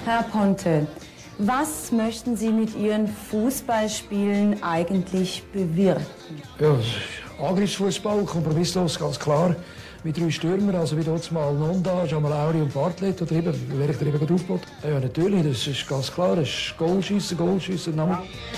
Herr Ponte, was möchten Sie mit Ihren Fußballspielen eigentlich bewirken? Ja, Angriffsfußball, kompromisslos, ganz klar. Mit 3 Stürmern, also wie dort mal Nonda, Jamalauri und Bartlett, oder eben, wer ich dir eben aufgebaut. Ja, natürlich, das ist ganz klar, das ist Goalschiessen, Goalschiessen.